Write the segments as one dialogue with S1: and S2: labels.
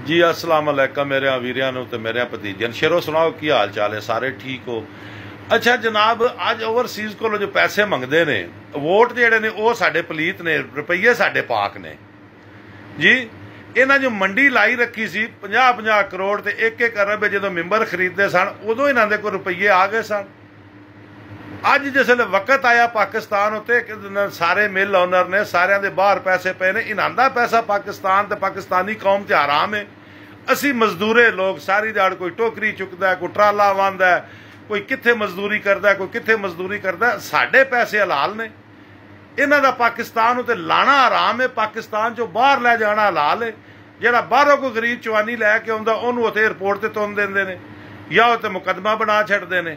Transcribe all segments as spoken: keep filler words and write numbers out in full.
S1: जी अस्सलाम वालेकुम मेरे वीरिया ते मेरे भतीजे शेरो सुनाओ की हाल चाल है, सारे ठीक हो? अच्छा जनाब, अज ओवरसीज़ को जो पैसे मंगते ने वोट जेडे ने वो साडे पलीत ने, रुपये साडे पाक ने जी। इन्हां जो मंडी लाई रखी सी पचास पचास करोड़ ते एक एक अरब जो मैंबर खरीदते सन उदों इन्हां दे कोई रुपये आ गए सन। अज जिसले वक्त आया पाकिस्तान उत्ते सारे मिल ओनर ने सारिਆਂ ਦੇ बाहर पैसे पे ने, इन्हां दा पैसा पाकिस्तान ते पाकिस्तानी कौम ते हराम है। असी मजदूरे लोग सारी दिहाड़ कोई टोकरी चुकदा है, कोई ट्राला वांदा है, कोई कित्थे मजदूरी करदा है, कोई कित्थे मजदूरी करदा है। साडे पैसे हलाल ने, इन्हां दा पाकिस्तान उत्ते लाना हराम है, पाकिस्तान चों बाहर लै जाना हलाल है। जिहड़ा बाहरों कोई गरीब चवानी लैके आउंदा उहनूं उत्ते एयरपोर्ट ते तुन दिंदे ने या उत्ते मुकदमा बना छड्डदे ने।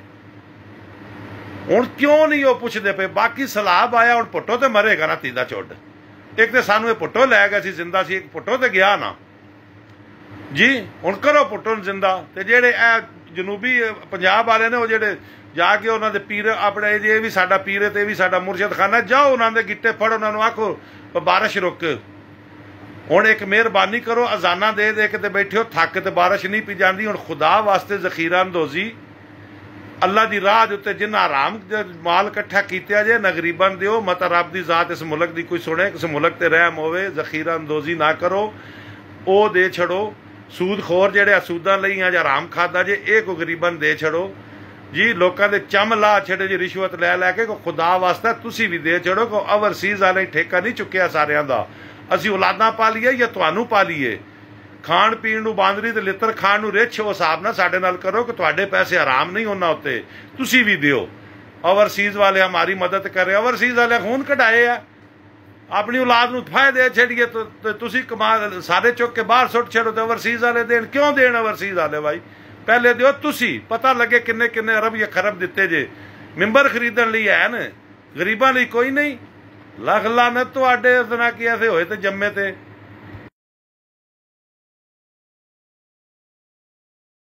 S1: हुण क्यों नहीं वो पुछदे पे? बाकी सलाब आया हुण पुट्टो ते मरेगा ना तीदा चुड। एक तो सानू पुट्टो लै गया सी जिंदा सी, एक पुट्टो ते गया ना जी। हुण करो पुट्टो जिंदा ते जेहड़े ए जनूबी पंजाब वाले ने वो जेहड़े जाके उन्हां दे पीर अपने ये भी साडा पीर है ते भी साडा मुर्शद खाना, जाओ उन्हां दे गिट्टे फड़, उन्हां नूं आखो बारिश रुक। हुण एक मेहरबानी करो, अजाना दे दे के ते बैठे हो, थक ते बारिश नहीं पी जाती। हुण खुदा वास्ते जखीरा अंदोजी अल्लाह की राह उत्ते जिन्ना आराम माल इकट्ठा किया जे ना गरीबन दिओ, मत रब की जात इस मुल्क की कोई सुने, किस मुल्क ते रहम होवे। जखीरा अंदोजी ना करो, वो दे छड़ो। सूद खोर जेहड़े सूदां लई या आराम खादा जे ये कोई गरीबन दे छड़ो जी। लोगों के चम ला छड़े जी रिश्वत लै लैके, को खुदा वास्ता तुसी भी दे छड़ो। को ओवरसीज़ वाले ठेका नहीं चुक्या सारिਆਂ ਦਾ। ਅਸੀਂ औलादा पालीए या तुहानू पालीए, खाण पीण नूं बांदरी ते लित्र खाण नूं रिछ उस हिसाब नाल साडे नाल करो कि तुहाडे पैसे हराम नहीं उन्हां उत्ते, तुसी भी दिओ। ओवरसीज़ वाले हमारी मदद कर रहे, ओवरसीज़ वाले खून कढाए आ, अपनी औलाद नूं फायदे छड़िए तो तुसी कमा सारे चुक के बाहर सुट छड़ो तो ओवरसीज़ वाले देण। क्यों देण ओवरसीज़ वाले भाई? पहले दिओ तुसी, पता लगे किन्ने किन्ने अरब या खरब दिते जे। मैंबर खरीदण लई है न, गरीबां लई कोई नहीं। लख लानत तुहाडे उस ना कि ऐसे होए ते जम्मे ते।